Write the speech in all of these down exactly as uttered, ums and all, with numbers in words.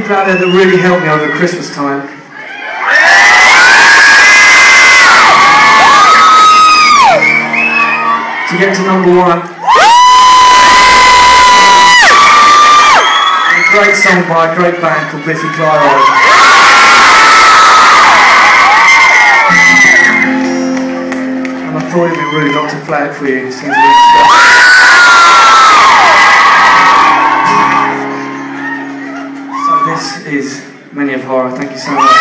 people out there that really helped me over Christmas time. To get to number one. A great song by a great band called Biffy Clyro. And I thought it'd be rude not to play it for you. It seems a bit stuff. This is Many of Horror. Thank you so much.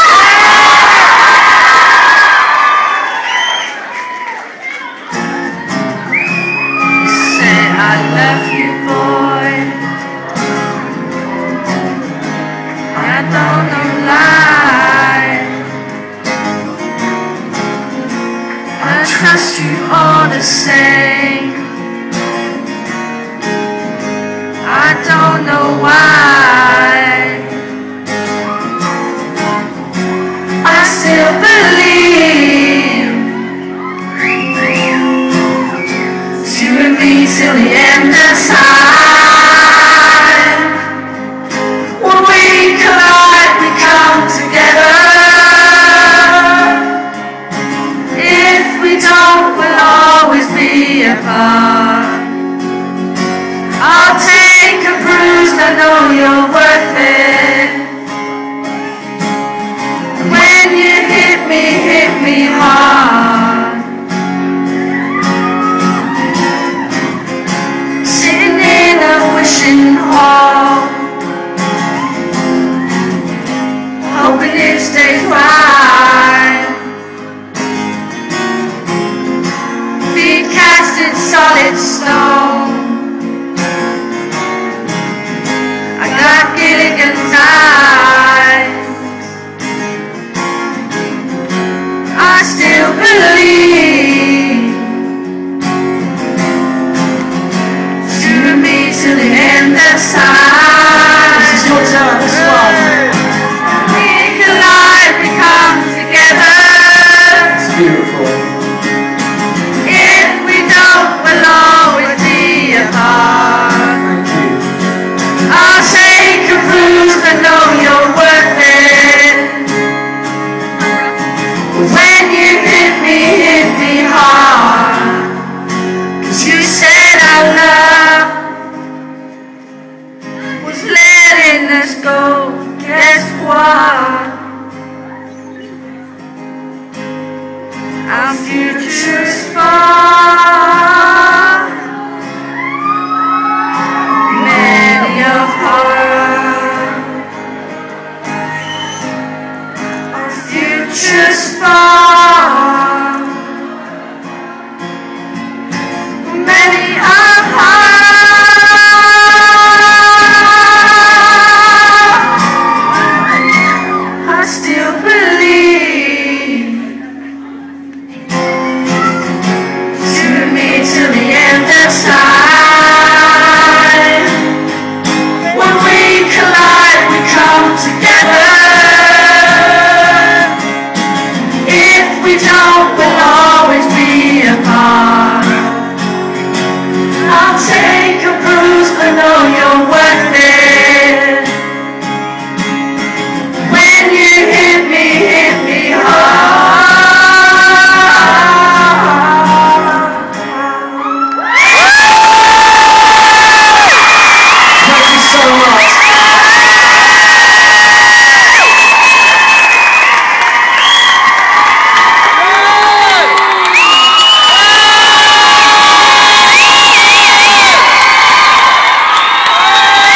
You say I love you, boy. I don't know lie. I trust you all the same. I don't know why. I still believe it's you and me till the end of time. When we collide, we come together. If we don't, we'll always be apart. I'll take a bruise, I know you're worth it. When you hit me, hit me hard. Sitting in a wishing hall, hoping it stays right. Feet cast in solid stone. I got Gilligan's eyes. I still believe it's you and me till the end of time. This is your turn, this one. We collide, we come together. It's beautiful. If we don't, we'll always be apart. Thank you. I'll take a bruise, I know you're worth it. When you hit me, hit me hard. Cause you said our love was letting us go. Guess what? Our future's far.